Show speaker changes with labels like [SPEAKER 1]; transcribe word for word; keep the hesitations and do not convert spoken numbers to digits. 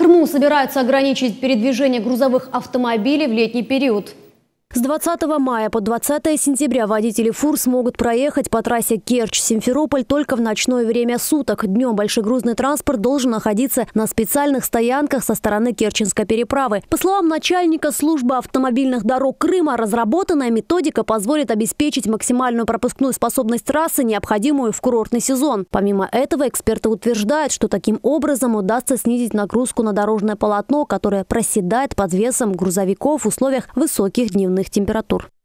[SPEAKER 1] Крыму собираются ограничить передвижение грузовых автомобилей в летний период.
[SPEAKER 2] С двадцатого мая по двадцатое сентября водители фур смогут проехать по трассе Керчь-Симферополь только в ночное время суток. Днем большегрузный транспорт должен находиться на специальных стоянках со стороны Керченской переправы. По словам начальника службы автомобильных дорог Крыма, разработанная методика позволит обеспечить максимальную пропускную способность трассы, необходимую в курортный сезон. Помимо этого, эксперты утверждают, что таким образом удастся снизить нагрузку на дорожное полотно, которое проседает под весом грузовиков в условиях высоких дневных температур.